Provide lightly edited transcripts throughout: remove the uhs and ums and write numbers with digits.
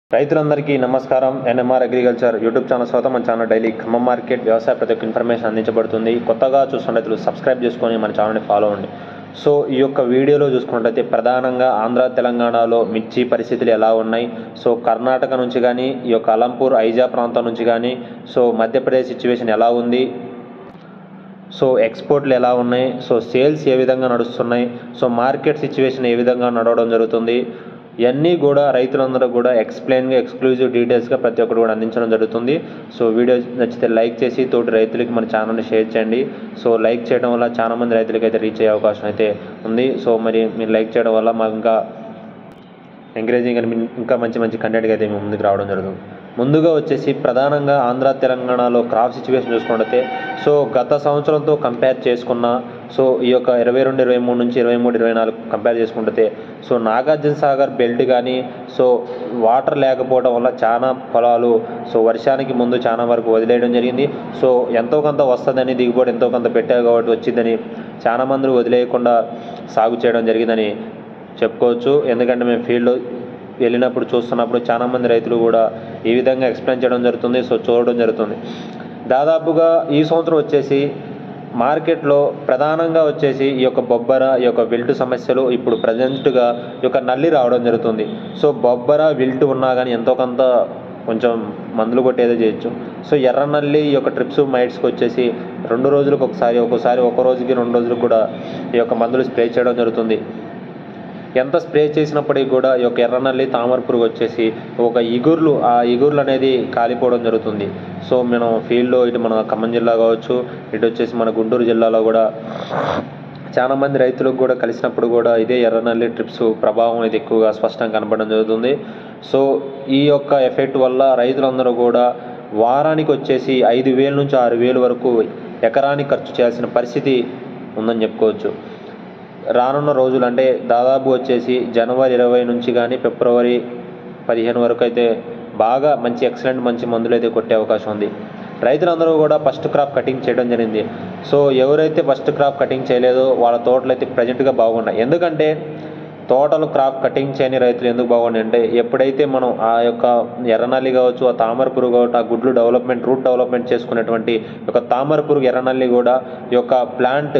రైతులందరికీ నమస్కారం. NMR agriculture YouTube channel స్వాగతం. మన ఛానల్ డైలీ ఖమ్మం మార్కెట్ వ్యవసాయ ప్రతి ఒక్క ఇన్ఫర్మేషన్ అందించబడుతుంది. కొత్తగా చూస్తున్న రైతులు సబ్స్క్రైబ్ చేసుకొని మన ఛానల్ని ఫాలో అవ్వండి. సో ఈ యొక్క వీడియోలో చూసుకున్నట్లయితే ప్రధానంగా ఆంధ్ర తెలంగాణలో మిర్చి పరిస్థితులు ఎలా ఉన్నాయి, సో కర్ణాటక నుంచి కానీ ఈ యొక్క అలంపూర్ ఐజా ప్రాంతం నుంచి కానీ సో మధ్యప్రదేశ్ సిచ్యువేషన్ ఎలా ఉంది, సో ఎక్స్పోర్ట్లు ఎలా ఉన్నాయి, సో సేల్స్ ఏ విధంగా నడుస్తున్నాయి, సో మార్కెట్ సిచ్యువేషన్ ఏ విధంగా నడవడం జరుగుతుంది, ఇవన్నీ కూడా రైతులందరూ కూడా ఎక్స్ప్లెయిన్గా ఎక్స్క్లూజివ్ డీటెయిల్స్గా ప్రతి ఒక్కరు కూడా అందించడం జరుగుతుంది. సో వీడియో నచ్చితే లైక్ చేసి తోటి రైతులకి మన ఛానల్ని షేర్ చేయండి. సో లైక్ చేయడం వల్ల చాలా మంది రైతులకి అయితే రీచ్ అయ్యే అవకాశం అయితే ఉంది. సో మరి మీరు లైక్ చేయడం వల్ల మాకు ఇంకా ఎంకరేజింగ్ అని ఇంకా మంచి మంచి కంటెంట్గా అయితే మేము ముందుకు రావడం జరుగుతుంది. ముందుగా వచ్చేసి ప్రధానంగా ఆంధ్ర తెలంగాణలో క్రాప్ సిచ్యువేషన్ చూసుకున్నట్లయితే సో గత సంవత్సరంతో కంపేర్ చేసుకున్న సో ఈ యొక్క 22-23 నుంచి 23-24 కంపేర్ చేసుకుంటే సో నాగార్జున సాగర్ బెల్ట్ కానీ సో వాటర్ లేకపోవడం వల్ల చాలా పొలాలు సో వర్షానికి ముందు చాలా వరకు వదిలేయడం జరిగింది. సో ఎంతో కొంత వస్తుందని దిగుబడి ఎంతో కొంత పెట్టారు కాబట్టి వచ్చిందని చాలా మంది వదిలేయకుండా సాగు చేయడం జరిగిందని చెప్పుకోవచ్చు. ఎందుకంటే మేము ఫీల్డ్లో వెళ్ళినప్పుడు చూస్తున్నప్పుడు చాలామంది రైతులు కూడా ఈ విధంగా ఎక్స్ప్లెయిన్ చేయడం జరుగుతుంది. సో చూడడం జరుగుతుంది. దాదాపుగా ఈ సంవత్సరం వచ్చేసి మార్కెట్లో ప్రధానంగా వచ్చేసి ఈ యొక్క బొబ్బర ఈ యొక్క విల్టు సమస్యలు ఇప్పుడు ప్రజెంట్గా ఈ యొక్క నల్లి రావడం జరుగుతుంది. సో బొబ్బర విల్టు ఉన్నా కానీ ఎంతో కొంత కొంచెం మందులు కొట్టేదో చేయొచ్చు. సో ఎర్ర నల్లి ఈ యొక్క ట్రిప్స్ మైట్స్కి వచ్చేసి 2 రోజులకు ఒకసారి ఒక్కోసారి ఒక రోజుకి 2 రోజులకు కూడా ఈ యొక్క మందులు స్ప్రే చేయడం జరుగుతుంది. ఎంత స్ప్రే చేసినప్పటికీ కూడా ఈ యొక్క ఎర్రనల్లి తామర పురుగు వచ్చేసి ఒక ఇగుర్లు ఆ ఇగుర్లు అనేది కాలిపోవడం జరుగుతుంది. సో మనం ఫీల్డ్లో ఇటు మన ఖమ్మం జిల్లా కావచ్చు, ఇటు వచ్చేసి మన గుంటూరు జిల్లాలో కూడా చాలామంది రైతులకు కూడా కలిసినప్పుడు కూడా ఇదే ఎర్రనల్లి ట్రిప్స్ ప్రభావం ఇది ఎక్కువగా స్పష్టంగా కనపడడం జరుగుతుంది. సో ఈ యొక్క ఎఫెక్ట్ వల్ల రైతులందరూ కూడా వారానికి వచ్చేసి 5,000 నుంచి 6,000 వరకు ఎకరానికి ఖర్చు చేయాల్సిన పరిస్థితి ఉందని చెప్పుకోవచ్చు. రానున్న రోజులు అంటే దాదాపు వచ్చేసి జనవరి 20 నుంచి కానీ ఫిబ్రవరి 15 వరకు అయితే బాగా మంచి ఎక్సలెంట్ మంచి మందులు అయితే కొట్టే అవకాశం ఉంది. రైతులందరూ కూడా ఫస్ట్ క్రాప్ కటింగ్ చేయడం జరిగింది. సో ఎవరైతే ఫస్ట్ క్రాప్ కటింగ్ చేయలేదో వాళ్ళ తోటలు అయితే ప్రజెంట్గా బాగున్నాయి. ఎందుకంటే తోటలు క్రాప్ కటింగ్ చేయని రైతులు ఎందుకు బాగున్నాయి అంటే ఎప్పుడైతే మనం ఆ యొక్క ఎర్రనల్లి కావచ్చు, ఆ తామర పురుగు కావచ్చు, ఆ గుడ్లు డెవలప్మెంట్ రూట్ డెవలప్మెంట్ చేసుకునేటువంటి ఒక తామర పురుగు ఎర్రనల్లి కూడా ఈ యొక్క ప్లాంట్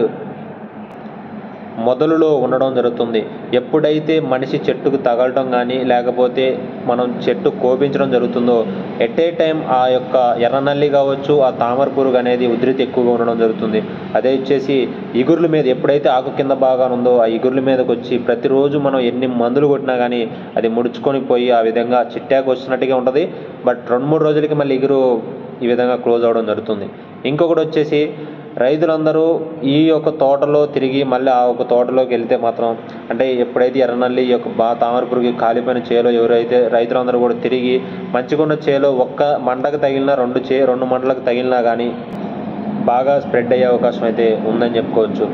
మొదలులో ఉండడం జరుగుతుంది. ఎప్పుడైతే మనిషి చెట్టుకు తగలటం కానీ లేకపోతే మనం చెట్టు కోపించడం జరుగుతుందో ఎట్ ఏ టైం ఆ యొక్క ఎర్రనల్లి కావచ్చు, ఆ తామర పురుగు అనేది ఉధృతి ఎక్కువగా ఉండడం జరుగుతుంది. అదే వచ్చేసి ఇగుర్ల మీద ఎప్పుడైతే ఆకు కింద బాగా ఉందో ఆ ఇగుర్ల మీదకి వచ్చి ప్రతిరోజు మనం ఎన్ని మందులు కొట్టినా కానీ అది ముడుచుకొని పోయి ఆ విధంగా చిట్టాకు వచ్చినట్టుగా ఉంటుంది. బట్ 2-3 రోజులకి మళ్ళీ ఇగురు ఈ విధంగా క్లోజ్ అవ్వడం జరుగుతుంది. ఇంకొకటి వచ్చేసి రైతులందరూ ఈ యొక్క తోటలో తిరిగి మళ్ళీ ఆ ఒక తోటలోకి వెళ్తే మాత్రం అంటే ఎప్పుడైతే ఎర్రనల్లి ఈ యొక్క తామర పురుగు కాలిపోయిన చేలో ఎవరైతే రైతులందరూ కూడా తిరిగి మంచిగున్న చేలో ఒక్క మండకు తగిలినా 2 మండలకు తగిలినా కానీ బాగా స్ప్రెడ్ అయ్యే అవకాశం అయితే ఉందని చెప్పుకోవచ్చు.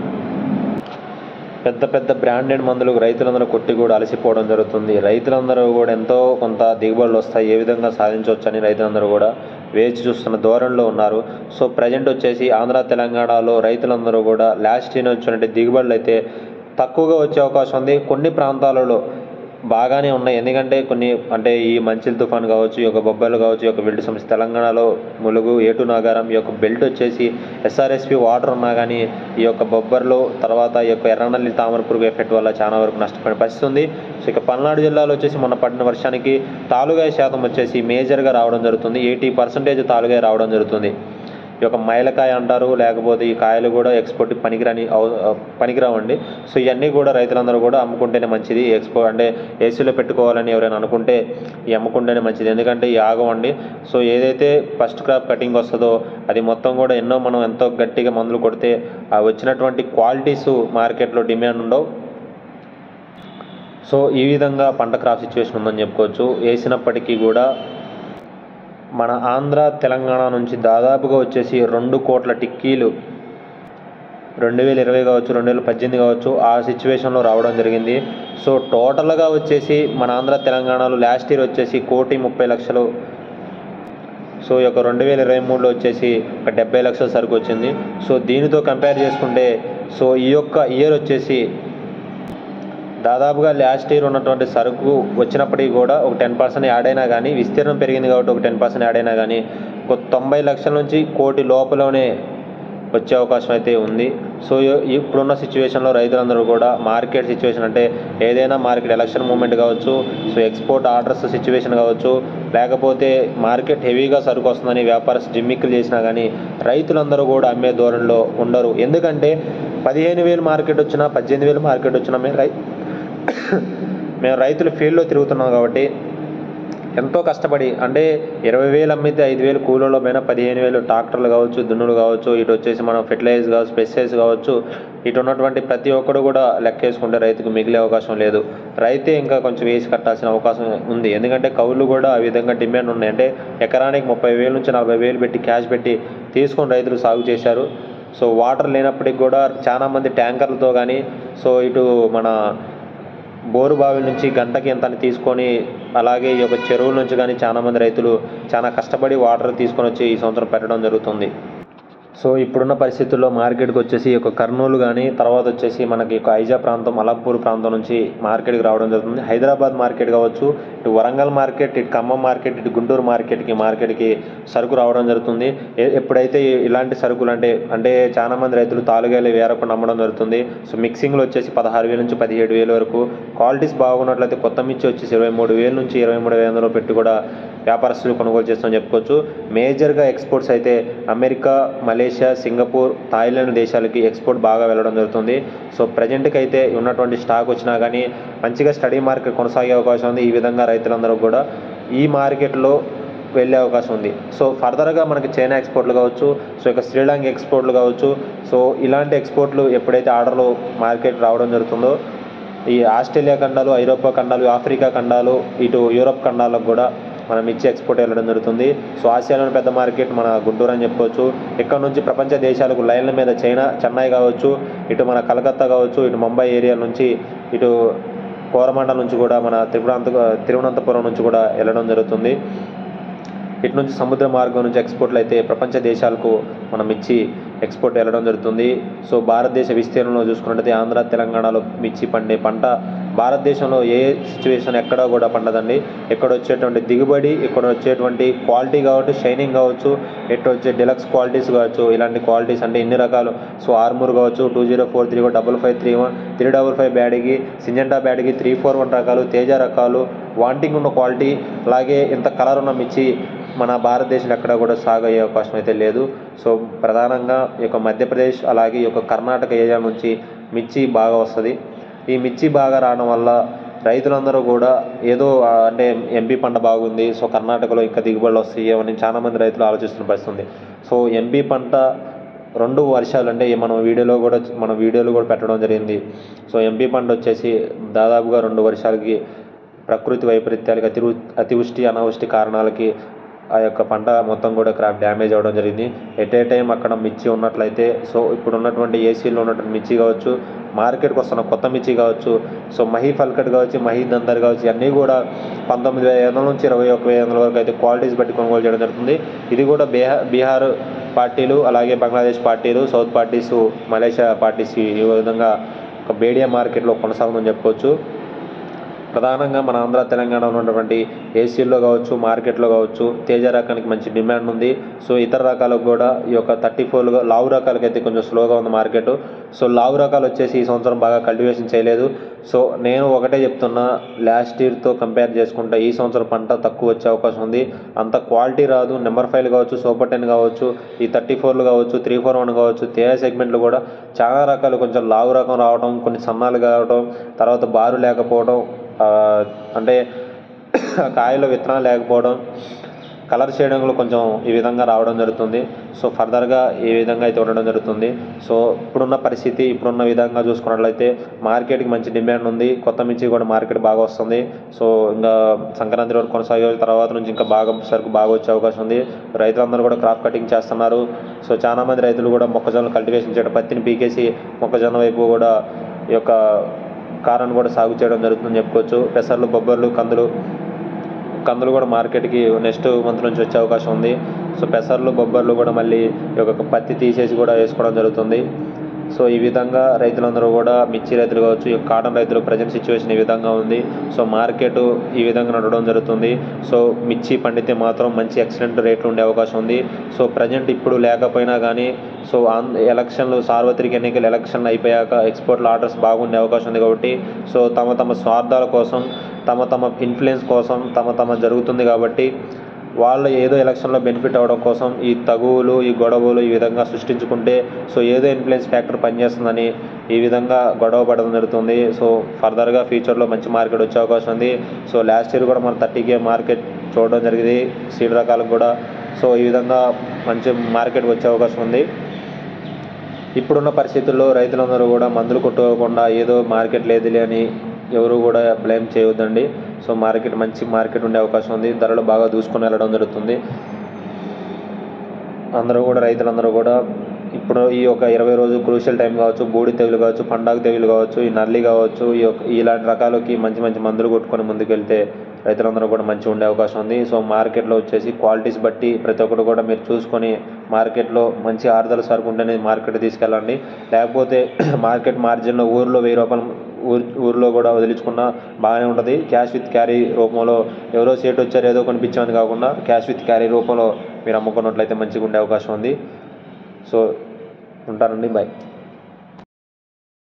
పెద్ద పెద్ద బ్రాండెడ్ మందులు రైతులందరూ కొట్టి కూడా అలసిపోవడం జరుగుతుంది. రైతులందరూ కూడా ఎంతో కొంత దిగుబడులు వస్తాయి, ఏ విధంగా సాధించవచ్చు అని రైతులందరూ కూడా వేచి చూస్తున్న ధోరణిలో ఉన్నారు. సో ప్రజెంట్ వచ్చేసి ఆంధ్ర తెలంగాణలో రైతులందరూ కూడా లాస్ట్ ఇయర్ వచ్చినట్టు దిగుబడులు అయితే తక్కువగా వచ్చే అవకాశం ఉంది. కొన్ని ప్రాంతాలలో బాగానే ఉన్నాయి. ఎందుకంటే కొన్ని అంటే ఈ మంచిల్ తుఫాన్ కావచ్చు, ఈ యొక్క బొబ్బర్లు కావచ్చు, ఈ యొక్క విల్టు సమస్య తెలంగాణలో ములుగు, ఏటు నాగారం ఈ యొక్క బెల్ట్ వచ్చేసి SRSP వాటర్ ఉన్నా కానీ ఈ యొక్క బొబ్బర్లు తర్వాత ఈ యొక్క ఎర్రనల్లి తామర పురుగు ఎఫెక్ట్ వల్ల చాలా వరకు నష్టపోయిన పరిస్థితి ఉంది. సో ఇక పల్నాడు జిల్లాలో వచ్చేసి మొన్న పడిన వర్షానికి తాలుగాయ శాతం వచ్చేసి మేజర్గా రావడం జరుగుతుంది. 80% తాలుగాయ రావడం జరుగుతుంది. ఈ యొక్క మైలకాయ అంటారు, లేకపోతే ఈ కాయలు కూడా ఎక్స్పోర్ట్ పనికిరావండి. సో ఇవన్నీ కూడా రైతులందరూ కూడా అమ్ముకుంటేనే మంచిది. అంటే ఏసీలో పెట్టుకోవాలని ఎవరైనా అనుకుంటే ఈ అమ్ముకుంటేనే మంచిది. ఎందుకంటే ఈ ఆగవండి. సో ఏదైతే ఫస్ట్ క్రాప్ కటింగ్ వస్తుందో అది మొత్తం కూడా మనం ఎంతో గట్టిగా మందులు కొడితే ఆ వచ్చినటువంటి క్వాలిటీస్ మార్కెట్లో డిమాండ్ ఉండవు. సో ఈ విధంగా పంట క్రాప్ సిచ్యువేషన్ ఉందని చెప్పుకోవచ్చు. వేసినప్పటికీ కూడా మన ఆంధ్ర తెలంగాణ నుంచి దాదాపుగా వచ్చేసి 2 కోట్ల టిక్కీలు 2020 కావచ్చు, 2018 కావచ్చు ఆ సిచ్యువేషన్లో రావడం జరిగింది. సో టోటల్గా వచ్చేసి మన ఆంధ్ర తెలంగాణలో లాస్ట్ ఇయర్ వచ్చేసి 1,30,00,000. సో ఈ యొక్క 2023లో వచ్చేసి ఒక 70 లక్షల సరుకు వచ్చింది. సో దీనితో కంపేర్ చేసుకుంటే సో ఈ యొక్క ఇయర్ వచ్చేసి దాదాపుగా లాస్ట్ ఇయర్ ఉన్నటువంటి సరుకు వచ్చినప్పటికీ కూడా ఒక 10% యాడ్ అయినా కానీ, విస్తీర్ణం పెరిగింది కాబట్టి ఒక 10% యాడ్ అయినా కానీ, ఒక 90 లక్షల నుంచి 1 కోటి లోపలనే వచ్చే అవకాశం అయితే ఉంది. సో ఇప్పుడున్న సిచ్యువేషన్లో రైతులందరూ కూడా మార్కెట్ సిచ్యువేషన్ అంటే ఏదైనా మార్కెట్ ఎలక్షన్ మూమెంట్ కావచ్చు, సో ఎక్స్పోర్ట్ ఆర్డర్స్ సిచ్యువేషన్ కావచ్చు, లేకపోతే మార్కెట్ హెవీగా సరుకు వస్తుందని వ్యాపారస్తులు జిమ్మిక్కులు చేసినా కానీ రైతులందరూ కూడా అమ్మే ధోరణిలో ఉండరు. ఎందుకంటే 15,000 మార్కెట్ వచ్చినా 18,000 మార్కెట్ వచ్చినా మేము రైతులు ఫీల్డ్లో తిరుగుతున్నాం కాబట్టి ఎంతో కష్టపడి అంటే 20,000 అమ్మితే 5,000 కూలీలో పైన 15,000 ట్రాక్టర్లు కావచ్చు, దున్నులు కావచ్చు, ఇటు వచ్చేసి మనం ఫెర్టిలైజర్స్ కావచ్చు, పెస్టిసైడ్స్ కావచ్చు, ఇటు ఉన్నటువంటి ప్రతి ఒక్కరు కూడా లెక్కేసుకుంటే రైతుకు మిగిలే అవకాశం లేదు. రైతే ఇంకా కొంచెం వేసి కట్టాల్సిన అవకాశం ఉంది. ఎందుకంటే కౌలు కూడా ఆ విధంగా డిమాండ్ ఉన్నాయి. అంటే ఎకరానికి 30,000 నుంచి 40,000 పెట్టి క్యాష్ పెట్టి తీసుకొని రైతులు సాగు చేశారు. సో వాటర్ లేనప్పటికి కూడా చాలామంది ట్యాంకర్లతో కానీ, సో ఇటు మన బోరు బావి నుంచి గంటకి ఎంత అని తీసుకొని, అలాగే ఈ యొక్క చెరువుల నుంచి కానీ చాలామంది రైతులు చాలా కష్టపడి వాటర్ తీసుకొని వచ్చి ఈ సంవత్సరం పెట్టడం జరుగుతుంది. సో ఇప్పుడున్న పరిస్థితుల్లో మార్కెట్కి వచ్చేసి ఒక కర్నూలు కానీ, తర్వాత వచ్చేసి మనకి ఒక ఐజా ప్రాంతం, అలంపూర్ ప్రాంతం నుంచి మార్కెట్కి రావడం జరుగుతుంది. హైదరాబాద్ మార్కెట్ కావచ్చు, ఇటు వరంగల్ మార్కెట్, ఇటు ఖమ్మం మార్కెట్, ఇటు గుంటూరు మార్కెట్కి సరుకు రావడం జరుగుతుంది. ఎప్పుడైతే ఇలాంటి సరుకులు అంటే చాలామంది రైతులు తాలుగాయలు వేరకుండా అమ్మడం జరుగుతుంది. సో మిక్సింగ్లో వచ్చేసి 16,000 నుంచి 17,000 వరకు, క్వాలిటీస్ బాగున్నట్లయితే కొత్త మిర్చి వచ్చేసి 23,000 నుంచి 23,500 పెట్టి కూడా వ్యాపారస్తులు కొనుగోలు చేస్తామని చెప్పుకోవచ్చు. మేజర్గా ఎక్స్పోర్ట్స్ అయితే అమెరికా, మలేషియా, సింగపూర్, థాయిలాండ్ దేశాలకి ఎక్స్పోర్ట్ బాగా వెళ్ళడం జరుగుతుంది. సో ప్రజెంట్కి అయితే ఉన్నటువంటి స్టాక్ వచ్చినా కానీ మంచిగా స్టడీ మార్కెట్ కొనసాగే అవకాశం ఉంది. ఈ విధంగా రైతులందరూ కూడా ఈ మార్కెట్లో వెళ్ళే అవకాశం ఉంది. సో ఫర్దర్గా మనకి చైనా ఎక్స్పోర్ట్లు కావచ్చు, సో ఇక శ్రీలంక ఎక్స్పోర్ట్లు కావచ్చు, సో ఇలాంటి ఎక్స్పోర్ట్లు ఎప్పుడైతే ఆర్డర్లు మార్కెట్ రావడం జరుగుతుందో ఈ ఆస్ట్రేలియా ఖండాలు, ఐరోపా ఖండాలు, ఆఫ్రికా ఖండాలు, ఇటు యూరోప్ ఖండాలకు కూడా మనం ఇచ్చి ఎక్స్పోర్ట్ వెళ్ళడం జరుగుతుంది. సో ఆసియాలోని పెద్ద మార్కెట్ మన గుంటూరు అని చెప్పుకోవచ్చు. ఇక్కడ నుంచి ప్రపంచ దేశాలకు లైన్ల మీద చెన్నై కావచ్చు, ఇటు మన కలకత్తా కావచ్చు, ఇటు ముంబై ఏరియా నుంచి, ఇటు కోరమండల్ నుంచి కూడా మన తిరువనంతపురం నుంచి కూడా వెళ్ళడం జరుగుతుంది. ఇటు నుంచి సముద్ర మార్గం నుంచి ఎక్స్పోర్ట్లు అయితే ప్రపంచ దేశాలకు మనం ఇచ్చి ఎక్స్పోర్ట్ వెళ్ళడం జరుగుతుంది. సో భారతదేశ విస్తీర్ణంలో చూసుకున్నట్లయితే ఆంధ్ర, తెలంగాణలో మిర్చి పండే పంట భారతదేశంలో ఏ సిచ్యువేషన్ ఎక్కడా కూడా పండదండి. ఇక్కడ వచ్చేటువంటి దిగుబడి, ఇక్కడ వచ్చేటువంటి క్వాలిటీ కావచ్చు, షైనింగ్ కావచ్చు, ఎక్కడ వచ్చే డిలక్స్ క్వాలిటీస్ కావచ్చు, ఇలాంటి క్వాలిటీస్ అంటే ఇన్ని రకాలు. సో ఆర్మూర్ కావచ్చు, 2043, 5531, 355 బ్యాడ్కి, సింజెంటా బ్యాడ్కి, 341 రకాలు, తేజ రకాలు, వాంటింగ్ ఉన్న క్వాలిటీ, అలాగే ఇంత కలర్ ఉన్న మిర్చి మన భారతదేశంలో ఎక్కడ కూడా సాగు అయ్యే అవకాశం అయితే లేదు. సో ప్రధానంగా ఈ యొక్క మధ్యప్రదేశ్ అలాగే ఈ యొక్క కర్ణాటక ఏరియా నుంచి మిర్చి బాగా వస్తుంది. ఈ మిర్చి బాగా రావడం వల్ల రైతులందరూ కూడా ఏదో అంటే ఎంపీ పంట బాగుంది, సో కర్ణాటకలో ఇంకా దిగుబడులు వస్తాయి అని చాలామంది రైతులు ఆలోచిస్తున్న పరిస్థితి ఉంది. సో ఎంపీ పంట 2 వర్షాలు అంటే మన వీడియోలు కూడా పెట్టడం జరిగింది. సో ఎంపీ పంట వచ్చేసి దాదాపుగా 2 వర్షాలకి ప్రకృతి వైపరీత్యాలకి అతివృష్టి అనావృష్టి కారణాలకి ఆ యొక్క పంట మొత్తం కూడా క్రాప్ డ్యామేజ్ అవ్వడం జరిగింది. ఎట్ ఏ టైం అక్కడ మిర్చి ఉన్నట్లయితే, సో ఇప్పుడు ఉన్నటువంటి ఏసీలో ఉన్నటువంటి మిర్చి కావచ్చు, మార్కెట్కి వస్తున్న కొత్త మిర్చి కావచ్చు, సో మహీ ఫల్కట్ కావచ్చు, మహీ దందర్ కావచ్చు, ఇవన్నీ కూడా 19,500 నుంచి 21,500 వరకు అయితే క్వాలిటీస్ బట్టి కొనుగోలు చేయడం జరుగుతుంది. ఇది కూడా బీహార్ పార్టీలు, అలాగే బంగ్లాదేశ్ పార్టీలు, సౌత్ పార్టీస్, మలేషియా పార్టీస్ ఈ విధంగా ఒక బేడియా మార్కెట్లో కొనసాగుతుందని చెప్పుకోవచ్చు. ప్రధానంగా మన ఆంధ్ర, తెలంగాణలో ఉన్నటువంటి ఏసీల్లో కావచ్చు, మార్కెట్లో కావచ్చు తేజ రకానికి మంచి డిమాండ్ ఉంది. సో ఇతర రకాలకు కూడా ఈ యొక్క 34 లావు రకాలకి అయితే కొంచెం స్లోగా ఉంది మార్కెట్. సో లావు రకాలు వచ్చేసి ఈ సంవత్సరం బాగా కల్టివేషన్ చేయలేదు. సో నేను ఒకటే చెప్తున్నా, లాస్ట్ ఇయర్తో కంపేర్ చేసుకుంటే ఈ సంవత్సరం పంట తక్కువ వచ్చే అవకాశం ఉంది. అంత క్వాలిటీ రాదు. నెంబర్ 5 కావచ్చు, సూపర్ 10 కావచ్చు, ఈ 34 కావచ్చు, 341 కావచ్చు, తేజ సెగ్మెంట్లు కూడా చాలా రకాలు కొంచెం లావు రకం రావడం, కొన్ని సన్నాలు కావడం, తర్వాత బారు లేకపోవడం, అంటే కాయలో విత్తనాలు లేకపోవడం, కలర్ షేడింగ్లో కొంచెం ఈ విధంగా రావడం జరుగుతుంది. సో ఫర్దర్గా ఈ విధంగా అయితే ఉండడం జరుగుతుంది. సో ఇప్పుడున్న పరిస్థితి, ఇప్పుడున్న విధంగా చూసుకున్నట్లయితే మార్కెట్కి మంచి డిమాండ్ ఉంది. కొత్త మిర్చి కూడా మార్కెట్ బాగా వస్తుంది. సో ఇంకా సంక్రాంతి వరకు కొనసాగే తర్వాత నుంచి ఇంకా సరుకు బాగా వచ్చే అవకాశం ఉంది. రైతులందరూ కూడా క్రాప్ కటింగ్ చేస్తున్నారు. సో చాలామంది రైతులు కూడా మొక్కజొన్న కల్టివేషన్ చేయడం, పత్తిని పీకేసి మొక్కజొన్న వైపు కూడా ఈ యొక్క కారాన్ని కూడా సాగు చేయడం జరుగుతుందని చెప్పుకోవచ్చు. పెసర్లు, బొబ్బర్లు, కందులు కూడా మార్కెట్కి నెక్స్ట్ మంత్ నుంచి వచ్చే అవకాశం ఉంది. సో పెసర్లు, బొబ్బర్లు కూడా మళ్ళీ ఈ యొక్క పత్తి తీసేసి కూడా వేసుకోవడం జరుగుతుంది. సో ఈ విధంగా రైతులందరూ కూడా, మిర్చి రైతులు కావచ్చు, ఈ కాటన్ రైతులు ప్రజెంట్ సిచ్యువేషన్ ఈ విధంగా ఉంది. సో మార్కెట్ ఈ విధంగా నడవడం జరుగుతుంది. సో మిర్చి పండితే మాత్రం మంచి ఎక్సలెంట్ రేట్లు ఉండే అవకాశం ఉంది. సో ప్రజెంట్ ఇప్పుడు లేకపోయినా కానీ సో ఎలక్షన్లు, సార్వత్రిక ఎన్నికలు ఎలక్షన్లు అయిపోయాక ఎక్స్పోర్ట్ల ఆర్డర్స్ బాగుండే అవకాశం ఉంది. కాబట్టి సో తమ స్వార్థాల కోసం, తమ ఇన్ఫ్లుయెన్స్ కోసం తమ జరుగుతుంది. కాబట్టి వాళ్ళు ఏదో ఎలక్షన్లో బెనిఫిట్ అవ్వడం కోసం ఈ తగువులు, ఈ గొడవలు ఈ విధంగా సృష్టించుకుంటే సో ఏదో ఇన్ఫ్లుయెన్స్ ఫ్యాక్టర్ పనిచేస్తుందని ఈ విధంగా గొడవ పడడం జరుగుతుంది. సో ఫర్దర్గా ఫ్యూచర్లో మంచి మార్కెట్ వచ్చే అవకాశం ఉంది. సో లాస్ట్ ఇయర్ కూడా మనం 30K మార్కెట్ చూడడం జరిగింది సీడ్ రకాలకు కూడా. సో ఈ విధంగా మంచి మార్కెట్ వచ్చే అవకాశం ఉంది. ఇప్పుడున్న పరిస్థితుల్లో రైతులందరూ కూడా మందులు కొట్టుకోకుండా ఏదో మార్కెట్ లేదులే అని ఎవరు కూడా బ్లేమ్ చేయవద్దండి. సో మంచి మార్కెట్ ఉండే అవకాశం ఉంది. ధరలు బాగా దూసుకొని వెళ్ళడం జరుగుతుంది. రైతులందరూ కూడా ఇప్పుడు ఈ ఒక 20 రోజు క్రూషియల్ టైం కావచ్చు, బూడి తెగులు కావచ్చు, పండాగ తెగులు కావచ్చు, ఈ నల్లి కావచ్చు, ఇలాంటి రకాలకి మంచి మందులు కొట్టుకొని ముందుకెళ్తే రైతులందరూ కూడా మంచి ఉండే అవకాశం ఉంది. సో మార్కెట్లో వచ్చేసి క్వాలిటీస్ బట్టి ప్రతి ఒక్కరు కూడా మీరు చూసుకొని మార్కెట్లో మంచి ఆరుదల సరుకు ఉంటేనే మార్కెట్ తీసుకెళ్ళండి. లేకపోతే మార్కెట్ మార్జిన్లో ఊరిలో 1000 రూపాయలు ఊరిలో కూడా వదిలించుకున్నా బాగానే ఉంటుంది. క్యాష్ విత్ క్యారీ రూపంలో ఎవరో సేటు వచ్చారు ఏదో కొనిపించామని కాకుండా క్యాష్ విత్ క్యారీ రూపంలో మీరు అమ్ముకున్నట్లయితే మంచిగా ఉండే అవకాశం ఉంది. సో ఉంటానండి, బాయ్.